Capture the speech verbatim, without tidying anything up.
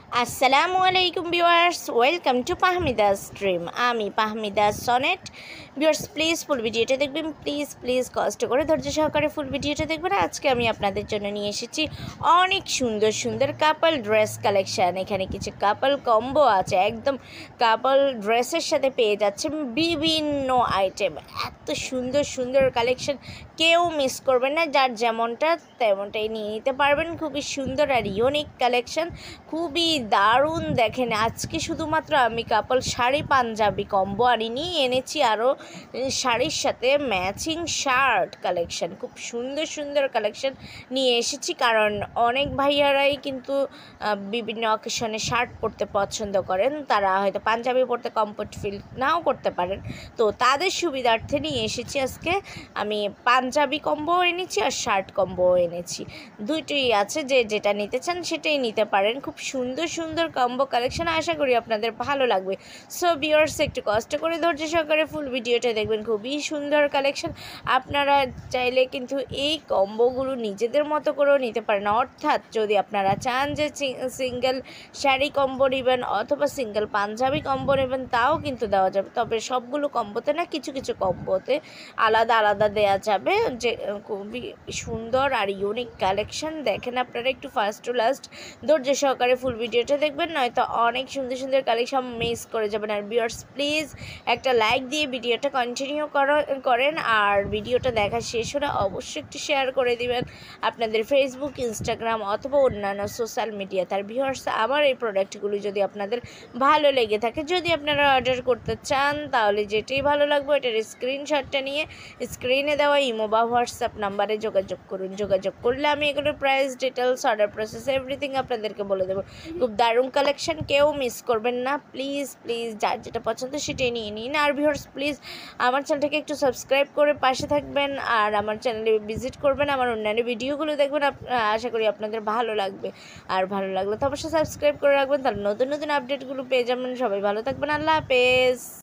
আসসালামু আলাইকুম viewers, welcome to Pahmida's dream. আমি Pahmida Sonet. Viewers, please full ভিডিওটা দেখবেন, প্লিজ প্লিজ কষ্ট করে ধৈর্য সহকারে ফুল ভিডিওটা দেখবেন। আজকে আমি আপনাদের জন্য নিয়ে এসেছি অনেক সুন্দর সুন্দর কাপল ড্রেস কালেকশান। এখানে কিছু কাপল কম্বো আছে, একদম কাপল ড্রেসের সাথে পেয়ে যাচ্ছেন বিভিন্ন আইটেম। এত সুন্দর সুন্দর কালেকশান, কেউ মিস করবেন না। যার যেমনটা তেমনটাই নিয়ে নিতে পারবেন। খুবই সুন্দর আর ইউনিক কালেকশান, খুবই দারুণ। দেখেন, আজকে শুধুমাত্র আমি কাপল শাড়ি পাঞ্জাবি কম্বো আনিনি, এনেছি আরও শাড়ির সাথে ম্যাচিং শার্ট কালেকশান। খুব সুন্দর সুন্দর কালেকশান নিয়ে এসেছি, কারণ অনেক ভাইয়ারাই কিন্তু বিভিন্ন অকেশনে শার্ট পরতে পছন্দ করেন। তারা হয়তো পাঞ্জাবি পরতে কমফোর্ট ফিল নাও করতে পারেন, তো তাদের সুবিধার্থে নিয়ে এসেছি আজকে আমি পাঞ্জাবি কম্বো এনেছি আর শার্ট কম্বো এনেছি। দুইটাই আছে, যে যেটা নিতে চান সেটাই নিতে পারেন। খুব সুন্দর সুন্দর কম্বো কালেকশন, আশা করি আপনাদের ভালো লাগবে। সো ভিউয়ার্স, একটু কষ্ট করে ধৈর্য সহকারে ফুল ভিডিওটা দেখবেন। খুবই সুন্দর কালেকশন। আপনারা চাইলে কিন্তু এই কম্বোগুলো নিজেদের মতো করেও নিতে পারেন। অর্থাৎ যদি আপনারা চান যে সিঙ্গেল শাড়ি কম্বো নেবেন অথবা সিঙ্গেল পাঞ্জাবি কম্বো নেবেন, তাও কিন্তু দেওয়া যাবে। তবে সবগুলো কম্বোতে না, কিছু কিছু কম্বোতে আলাদা আলাদা দেওয়া যাবে। যে খুবই সুন্দর আর ইউনিক কালেকশন। দেখেন আপনারা একটু ফার্স্ট টু লাস্ট ধৈর্য সহকারে ফুল ভিডিওটা দেখবেন, নয়তো অনেক সুন্দর সুন্দর কালেকশন মিস করে যাবেন। আর ভিউয়ার্স, প্লিজ একটা লাইক দিয়ে ভিডিওটা কন্টিনিউ করেন, আর ভিডিওটা দেখা শেষ হলে অবশ্যই একটু শেয়ার করে দিবেন আপনাদের ফেসবুক, ইনস্টাগ্রাম অথবা অন্যান্য সোশ্যাল মিডিয়া। তার ভিউয়ার্স, আমার এই প্রোডাক্টগুলি যদি আপনাদের ভালো লেগে থাকে, যদি আপনারা অর্ডার করতে চান, তাহলে যেটাই ভালো লাগবে এটার স্ক্রিনশটটা নিয়ে স্ক্রিনে দেওয়া ইমো বা হোয়াটসঅ্যাপ নাম্বারে যোগাযোগ করুন। যোগাযোগ করলে আমি এগুলোর price, details, order process everything আপনাদেরকে বলে দেবো। খুব দারুণ কালেকশন, কেউ মিস করবেন না। প্লিজ প্লিজ যার যেটা পছন্দ সেটাই নিয়ে নিন। আর ভিউয়ার্স, প্লিজ আমার চ্যানেলটাকে একটু সাবস্ক্রাইব করে পাশে থাকবেন, আর আমার চ্যানেলে ভিজিট করবেন, আমার অন্যান্য ভিডিওগুলো দেখবেন। আশা করি আপনাদের ভালো লাগবে। আর ভালো লাগলে তো অবশ্যই সাবস্ক্রাইব করে রাখবেন, তাহলে নতুন নতুন আপডেটগুলো পেয়ে যাবেন। সবাই ভালো থাকবেন, আল্লাহ হাফেজ।